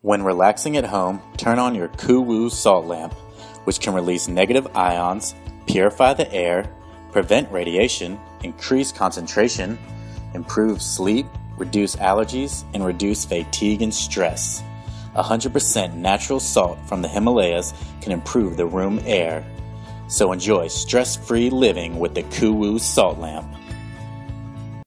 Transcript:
When relaxing at home, turn on your Coowoo salt lamp, which can release negative ions, purify the air, prevent radiation, increase concentration, improve sleep, reduce allergies, and reduce fatigue and stress. 100% natural salt from the Himalayas can improve the room air. So enjoy stress-free living with the Coowoo salt lamp.